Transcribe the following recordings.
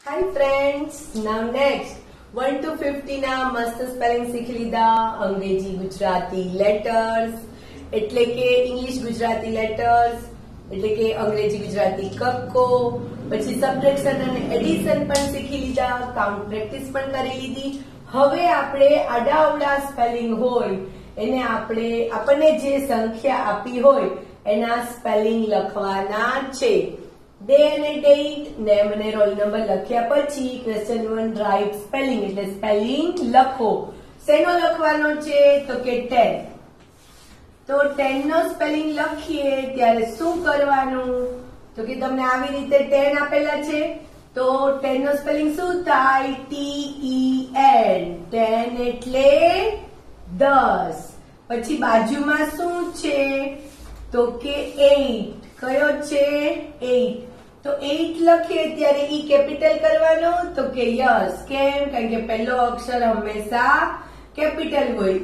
Hi friends, now next 1 to 50 ના મસ્ત spelling શીખી લીધા. અંગ્રેજી ગુજરાતી લેટર્સ એટલે કે ઇંગ્લિશ ગુજરાતી લેટર્સ એટલે કે અંગ્રેજી ગુજરાતી કક્કો. પછી સબટ્રેક્શન અને એડિશન પણ શીખી લીધા. કાઉન્ટ પ્રેક્ટિસ પણ કરી લીધી. હવે આપણે આડાઅવળા સ્પેલિંગ હોય એને આપણને જે સંખ્યા આપી હોય એના સ્પેલિંગ લખવાના છે. ડે અને ડેટ, નેમ અને રોલ નંબર લખ્યા પછી ક્વેશ્ચન 1 રાઇટ સ્પેલિંગ એટલે સ્પેલિંગ લખો. શેનો લખવાનો છે તો કે 10. તો 10 નો સ્પેલિંગ લખીએ ત્યારે શું કરવાનું તો કે તમને આવી રીતે 10 આપેલા છે તો 10 નો સ્પેલિંગ શું થાય TEN. 10 એટલે 10. પછી બાજુમાં શું છે તો કે 8. કયો છે 8. તો 8 લખીએ ત્યારે ઈ કેપિટલ કરવાનો તો કે યસ. કેમ? કારણ કે પહેલો અક્ષર હંમેશા કેપિટલ હોય.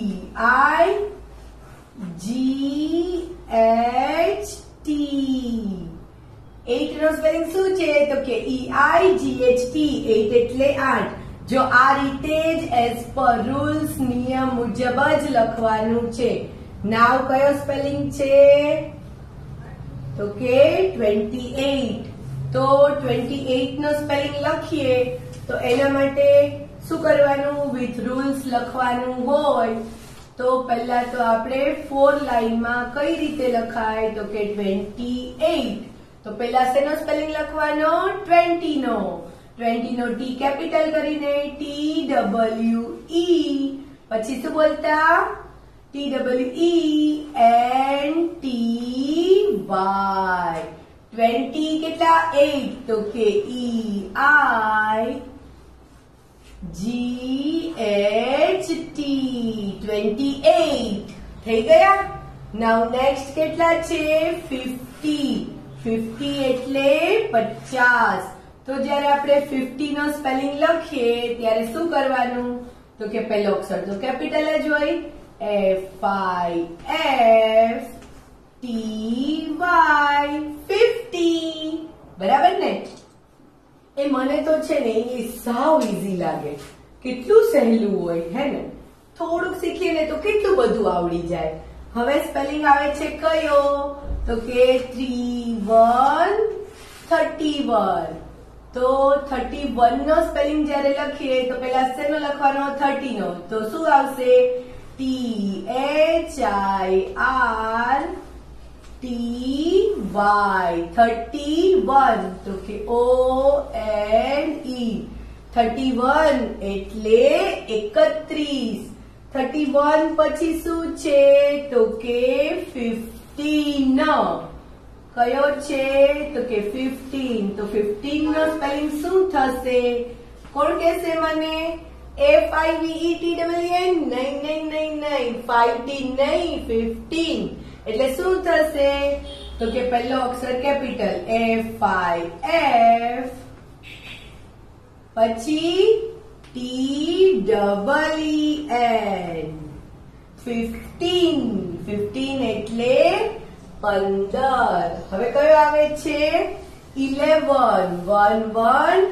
EIGHT. 8 નો સ્પેલિંગ શું છે તો કે EIGHT. 8 એટલે 8. જો આ રીતે જ એઝ પર રૂલ્સ નિયમ મુજબ જ લખવાનું છે. નાવ કયો સ્પેલિંગ છે તો કે 28. તો 28 નો સ્પેલિંગ લખીએ તો એના માટે શું કરવાનું વિથ રૂલ્સ લખવાનું હોય તો પહેલા તો આપણે 4 લાઈનમાં કઈ રીતે લખાય તો કે 28. તો પહેલા શેનો સ્પેલિંગ લખવાનો 20 નો. 20 નો ટી કેપિટલ કરીને TEE. પછી શું બોલતા TEENTY. 20 કેટલા 8 તો કે EIGHT. 28 થઈ ગયા. નાઉ નેક્સ્ટ કેટલા છે 50. 50 એટલે 50. તો જ્યારે આપણે 50 નો સ્પેલિંગ લખીએ ત્યારે શું કરવાનું તો કે પહેલો અક્ષર તો કેપિટલ જ હોય. FIFTY. 50. બરાબર ને? એ મને તો છે ને એ સાવ ઈઝી લાગે. કેટલું સહેલું હોય હે ને? થોડુંક શીખીએ ને તો કેટલું બધું આવડી જાય. હવે સ્પેલિંગ આવે છે કયો તો કે 31. તો 31 નો સ્પેલિંગ જ્યારે લખીએ તો પહેલા શેનો લખવાનો 30 નો. તો શું આવશે THIRTY. 31 તો કે ONE. 31 એટલે 31. 31 પછી શું છે તો કે 15. કયો છે તો કે 15. તો 15 નો સ્પેલિંગ શું થશે કોણ કહેશે મને FIVETN. નહીં 15 નહીં 15. એટલે શું થશે તો કે પહેલો અક્ષર કેપિટલ FIF. પછી TEEN. 15 એટલે 15. હવે કયો આવે છે 11.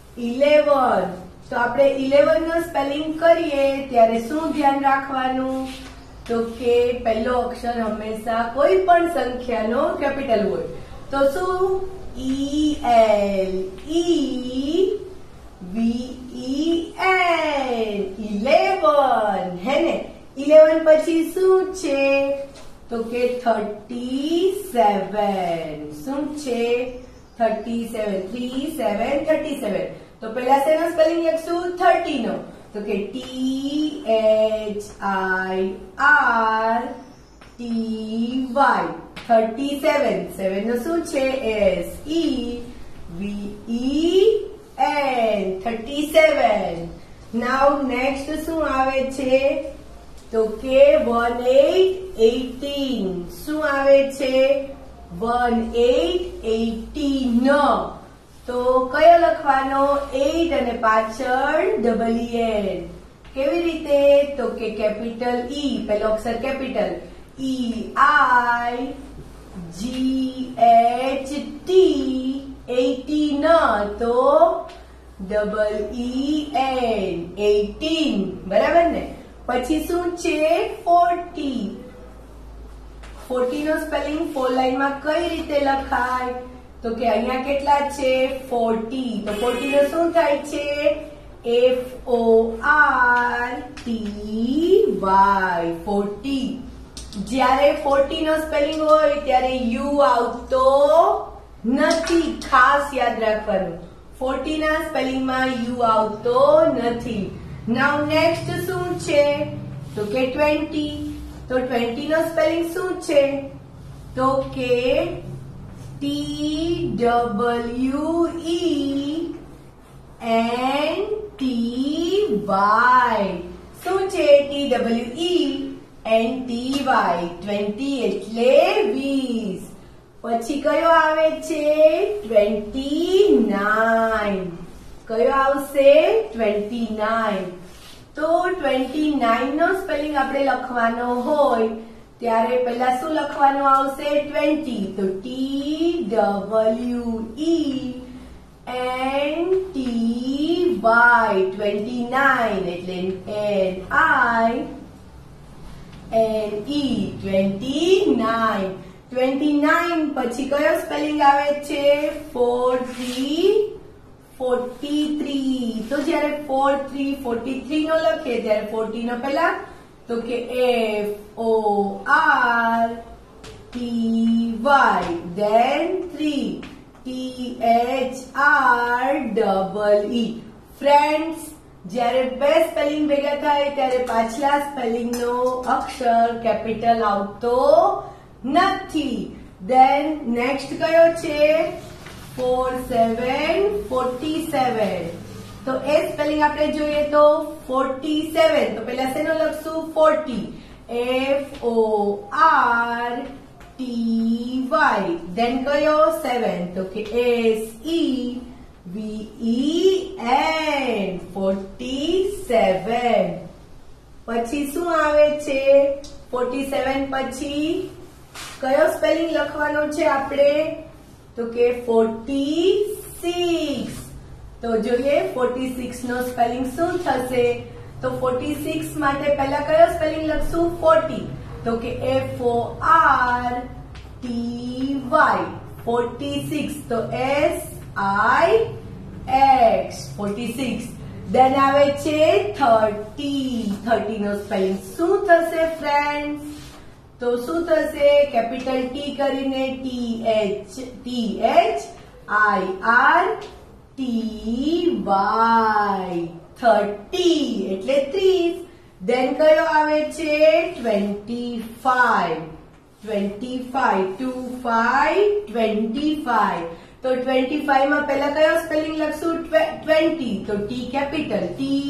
તો આપણે 11 નો સ્પેલિંગ કરીએ ત્યારે શું ધ્યાન રાખવાનું તો કે પહેલો અક્ષર હંમેશા કોઈ પણ સંખ્યાનો કેપિટલ હોય. તો શું ELEVEN. 11 હે ને? 11 પછી શું છે તો કે 37. શું છે 37. તો પહેલા શેનો સ્પેલિંગ લખશું 30 નો તો કે THIRTY. 37. 7 નો શું છે SEVEN. 37. નાઉ નેક્સ્ટ શું આવે છે તો કે 18. શું આવે છે 18. તો કયો લખવાનો 8 અને પાછળ EN. કેવી રીતે તો કે કેપિટલ E પહેલો અક્ષર કેપિટલ EIGHT. 80 ન તો EEN 18 બરાબર ને. પછી શું છે 40. 40 નો સ્પેલિંગ 4 લાઈનમાં કઈ રીતે લખાય? તો કે અહીંયા કેટલા છે 40. તો 40 નો શું થાય છે FORTY 40. જ્યારે 40 નો સ્પેલિંગ હોય ત્યારે યુ આવતો નથી, ખાસ યાદ રાખવાનું. 40 ના સ્પેલિંગમાં યુ આવતો નથી. નાઉ નેક્સ્ટ શું છે? તો કે 20. તો 20 નો સ્પેલિંગ શું છે? તો કે TWENTY. શું છે TWENTY? 20 એટલે 20. પછી કયો આવે છે 29. કયો આવશે 29. તો 29 નો સ્પેલિંગ આપણે લખવાનો હોય ત્યારે પહેલા શું લખવાનું આવશે 20. તો TWENTY 29 એટલે NINE 29 પછી કયો સ્પેલિંગ આવે છે 43. તો જ્યારે 43 નો લખીએ ત્યારે 40 નો પહેલા તો કે FORTY then 3 THREE. ફ્રેન્ડ્સ, જ્યારે બે સ્પેલિંગ ભેગા થાય ત્યારે પાછલા સ્પેલિંગ નો અક્ષર કેપિટલ આવતો નથી. then નેક્સ્ટ કયો છે 47. તો એ સ્પેલિંગ આપણે જોઈએ તો 47. તો પહેલા શેનો લખશું 40. FORTY then કયો 7. તો કે SEVEN 47. પછી શું આવે છે 47 પછી કયો સ્પેલિંગ લખવાનો છે આપણે? તો કે 46. તો જોઈએ 46 નો સ્પેલિંગ શું થશે? તો 46 માટે પહેલા કયો સ્પેલિંગ લખશું 40. તો કે FORTY 46. તો SIX 46. દેન આવે છે 30 નો સ્પેલિંગ શું થશે ફ્રેન્ડ્સ? તો શું થશે? કેપિટલ T કરીને THIRTY એટલે 30. દેન કયો આવે છે 25. 25. તો 25 માં પહેલા કયો સ્પેલિંગ લખશું 20. તો T કેપિટલ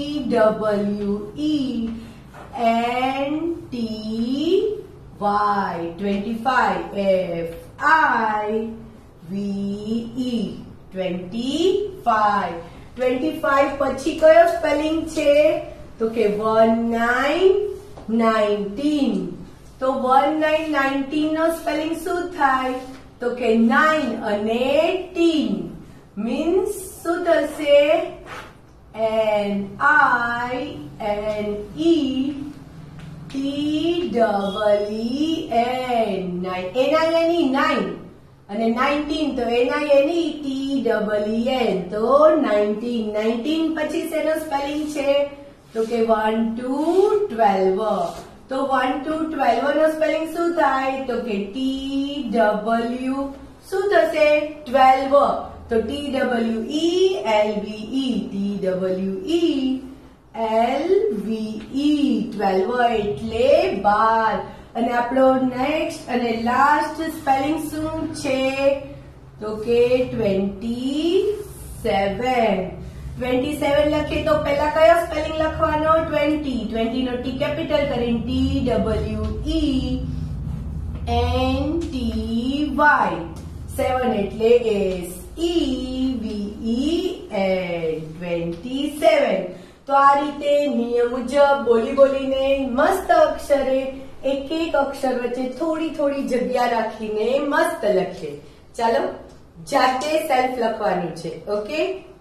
TWENTY 25 FIVE 25 પછી કયો સ્પેલિંગ છે? તો કે 19. તો 19 નો સ્પેલિંગ શું થાય? તો કે 9 અને ટીન મીન્સ શું થશે? NINETEEN 9 અને 19 તો NINETEEN તો 19 પછી શેનો સ્પેલિંગ છે? તો કે 1 to 12. તો 1 to 12 નો સ્પેલિંગ શું થાય? તો કે TW શું થશે 12. તો TWELVE TWELVE 12 એટલે 12. અને આપણો નેક્સ્ટ અને લાસ્ટ સ્પેલિંગ શું છે? તો કે 27 લખીએ તો પહેલા કયો સ્પેલિંગ લખવાનો 20 નો T કેપિટલ કરીને TWENTY 7 એટલે SEVEN 27. તો આ રીતે નિયમ મુજબ બોલીને મસ્ત અક્ષરે એક અક્ષર વચ્ચે થોડી જગ્યા રાખીને મસ્ત લખીએ. ચાલો જાતે સેલ્ફ લખવાનું છે. ઓકે.